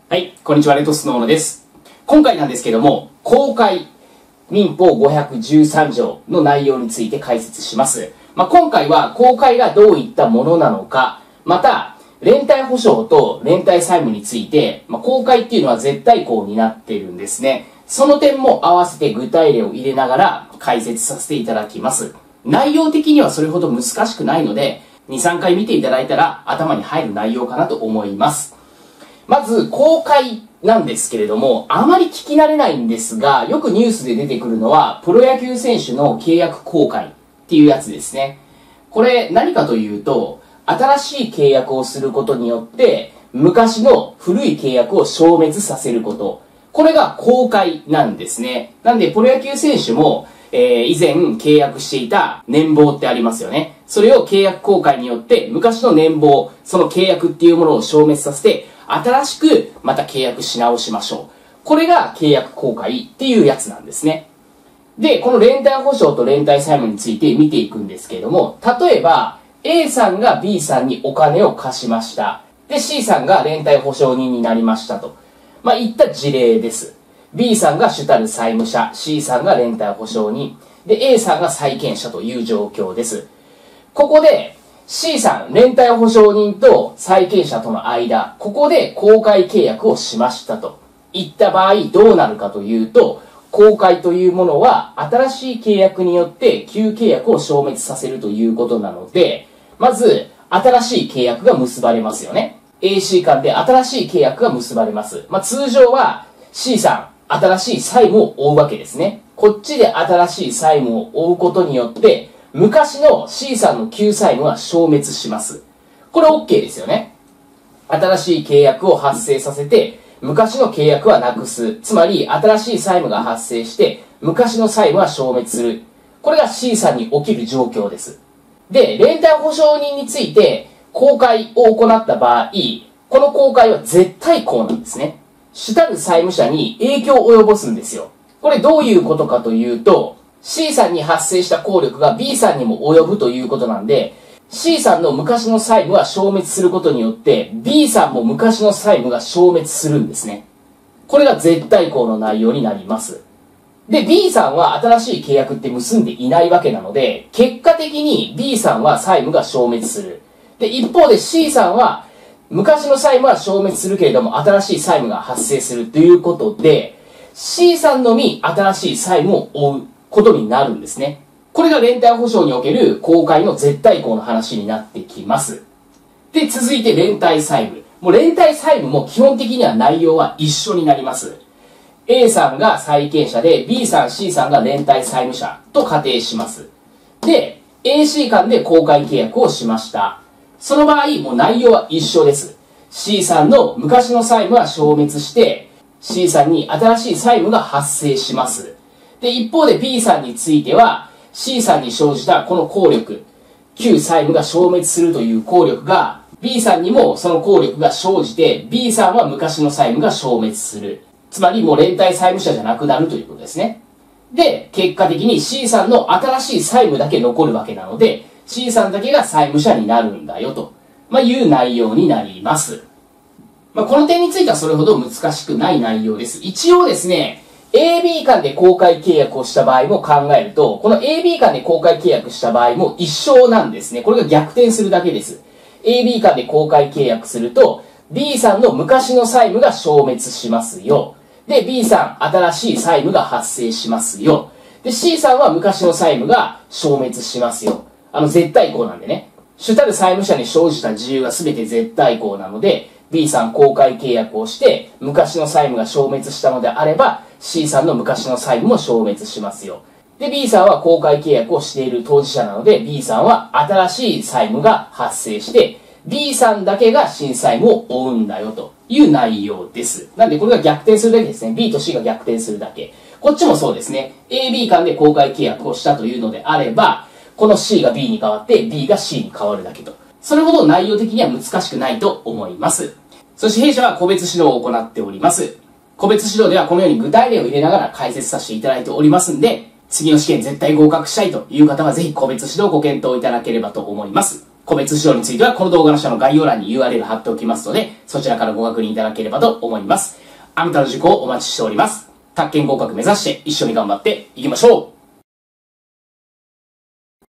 はい、こんにちは、レッドスノーノです。今回なんですけども、公開民法513条の内容について解説します。今回は公開がどういったものなのか、また、連帯保証と連帯債務について、公開っていうのは絶対項になっているんですね。その点も合わせて具体例を入れながら解説させていただきます。内容的にはそれほど難しくないので、2、3回見ていただいたら頭に入る内容かなと思います。まず、公開なんですけれども、あまり聞き慣れないんですが、よくニュースで出てくるのは、プロ野球選手の契約更改っていうやつですね。これ何かというと、新しい契約をすることによって、昔の古い契約を消滅させること。これが公開なんですね。なんで、プロ野球選手も、以前契約していた年俸ってありますよね。それを契約更改によって、昔の年俸、その契約っていうものを消滅させて、新しくまた契約し直しましょう。これが契約更改っていうやつなんですね。で、この連帯保証と連帯債務について見ていくんですけれども、例えば A さんが B さんにお金を貸しました。で、C さんが連帯保証人になりましたと。いった事例です。B さんが主たる債務者、C さんが連帯保証人、で、A さんが債権者という状況です。ここで、C さん、連帯保証人と債権者との間、ここで公開契約をしましたといった場合どうなるかというと、公開というものは新しい契約によって旧契約を消滅させるということなので、まず新しい契約が結ばれますよね。AC 間で新しい契約が結ばれます。通常は C さん、新しい債務を負うわけですね。こっちで新しい債務を負うことによって、昔の C さんの旧債務は消滅します。これ OK ですよね。新しい契約を発生させて、昔の契約はなくす。つまり、新しい債務が発生して、昔の債務は消滅する。これが C さんに起きる状況です。で、連帯保証人について、公開を行った場合、この公開は絶対項なんですね。主たる債務者に影響を及ぼすんですよ。これどういうことかというと、C さんに発生した効力が B さんにも及ぶということなんで、C さんの昔の債務は消滅することによって、B さんも昔の債務が消滅するんですね。これが絶対項の内容になります。で、B さんは新しい契約って結んでいないわけなので、結果的に B さんは債務が消滅する。で、一方で C さんは、昔の債務は消滅するけれども、新しい債務が発生するということで、C さんのみ新しい債務を負うことになるんですね。これが連帯保証における公開の絶対項の話になってきます。で、続いて連帯債務。もう連帯債務も基本的には内容は一緒になります。A さんが債権者で B さん、C さんが連帯債務者と仮定します。で、AC 間で公開契約をしました。その場合、もう内容は一緒です。C さんの昔の債務は消滅して、C さんに新しい債務が発生します。で、一方で B さんについては、C さんに生じたこの効力、旧債務が消滅するという効力が、B さんにもその効力が生じて、B さんは昔の債務が消滅する。つまりもう連帯債務者じゃなくなるということですね。で、結果的に C さんの新しい債務だけ残るわけなので、C さんだけが債務者になるんだよと、いう内容になります。この点についてはそれほど難しくない内容です。一応ですね、AB 間で公開契約をした場合も考えると、この AB 間で公開契約した場合も一緒なんですね。これが逆転するだけです。AB 間で公開契約すると、B さんの昔の債務が消滅しますよ。で、B さん、新しい債務が発生しますよ。で、C さんは昔の債務が消滅しますよ。絶対項なんでね。主たる債務者に生じた自由が全て絶対項なので、B さん公開契約をして、昔の債務が消滅したのであれば、C さんの昔の債務も消滅しますよ。で、B さんは公開契約をしている当事者なので、B さんは新しい債務が発生して、B さんだけが新債務を負うんだよという内容です。なんでこれが逆転するだけですね。B と C が逆転するだけ。こっちもそうですね。AB 間で公開契約をしたというのであれば、この C が B に変わって B が C に変わるだけと。それほど内容的には難しくないと思います。そして弊社は個別指導を行っております。個別指導ではこのように具体例を入れながら解説させていただいておりますんで、次の試験絶対合格したいという方はぜひ個別指導をご検討いただければと思います。 個別指導についてはこの動画の下の概要欄に URL 貼っておきますので、そちらからご確認いただければと思います。あなたの受講をお待ちしております。宅建合格目指して一緒に頑張っていきましょう。